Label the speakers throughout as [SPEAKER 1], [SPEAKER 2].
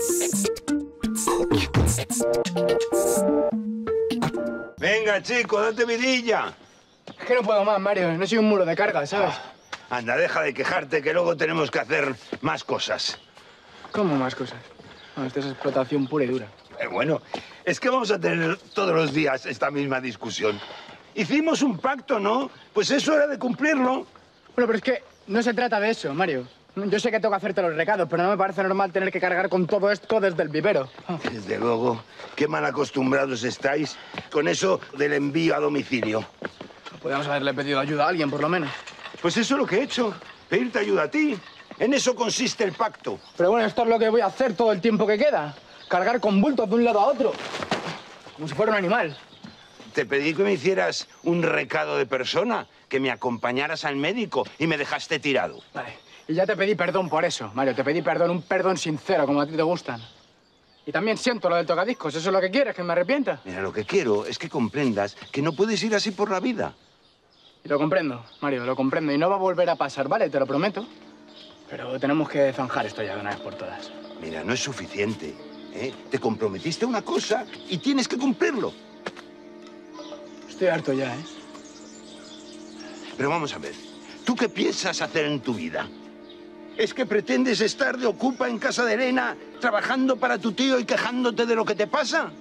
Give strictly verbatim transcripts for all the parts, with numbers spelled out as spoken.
[SPEAKER 1] Venga, chico, date vidilla.
[SPEAKER 2] Es que no puedo más, Mario. No soy un muro de carga, ¿sabes?
[SPEAKER 1] Ah, anda, deja de quejarte, que luego tenemos que hacer más cosas.
[SPEAKER 2] ¿Cómo más cosas? No, esto es explotación pura y dura.
[SPEAKER 1] Eh, bueno, es que vamos a tener todos los días esta misma discusión. Hicimos un pacto, ¿no? Pues eso era de cumplirlo.
[SPEAKER 2] Bueno, pero es que no se trata de eso, Mario. Yo sé que tengo que hacerte los recados, pero no me parece normal tener que cargar con todo esto desde el vivero.
[SPEAKER 1] Desde luego, qué mal acostumbrados estáis con eso del envío a domicilio.
[SPEAKER 2] Podríamos haberle pedido ayuda a alguien, por lo menos.
[SPEAKER 1] Pues eso es lo que he hecho, pedirte ayuda a ti. En eso consiste el pacto.
[SPEAKER 2] Pero bueno, esto es lo que voy a hacer todo el tiempo que queda. Cargar con bultos de un lado a otro. Como si fuera un animal.
[SPEAKER 1] Te pedí que me hicieras un recado de persona, que me acompañaras al médico y me dejaste tirado.
[SPEAKER 2] Vale. Y ya te pedí perdón por eso, Mario. Te pedí perdón, un perdón sincero, como a ti te gustan. Y también siento lo del tocadiscos. ¿Eso es lo que quieres, que me arrepienta?
[SPEAKER 1] Mira, lo que quiero es que comprendas que no puedes ir así por la vida.
[SPEAKER 2] Y lo comprendo, Mario, lo comprendo. Y no va a volver a pasar, ¿vale? Te lo prometo. Pero tenemos que zanjar esto ya de una vez por todas.
[SPEAKER 1] Mira, no es suficiente, ¿eh? Te comprometiste a una cosa y tienes que cumplirlo.
[SPEAKER 2] Estoy harto ya, ¿eh?
[SPEAKER 1] Pero vamos a ver, ¿tú qué piensas hacer en tu vida? ¿Es que pretendes estar de ocupa en casa de Elena, trabajando para tu tío y quejándote de lo que te pasa?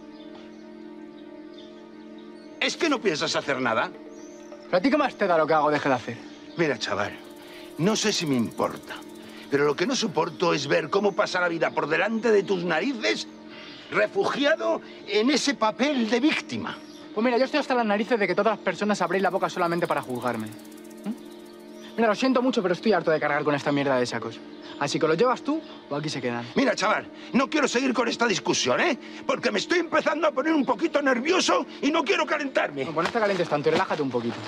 [SPEAKER 1] ¿Es que no piensas hacer nada?
[SPEAKER 2] ¿Pero a ti qué más te da lo que hago o deje de hacer?
[SPEAKER 1] Mira, chaval, no sé si me importa, pero lo que no soporto es ver cómo pasa la vida por delante de tus narices, refugiado en ese papel de víctima.
[SPEAKER 2] Pues mira, yo estoy hasta las narices de que todas las personas abréis la boca solamente para juzgarme. ¿Eh? Mira, lo siento mucho, pero estoy harto de cargar con esta mierda de sacos. Así que lo llevas tú o aquí se quedan.
[SPEAKER 1] Mira, chaval, no quiero seguir con esta discusión, ¿eh? Porque me estoy empezando a poner un poquito nervioso y no quiero calentarme.
[SPEAKER 2] No, pues no te calientes tanto y relájate un poquito.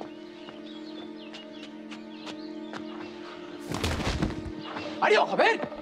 [SPEAKER 2] ¡Mario, joder!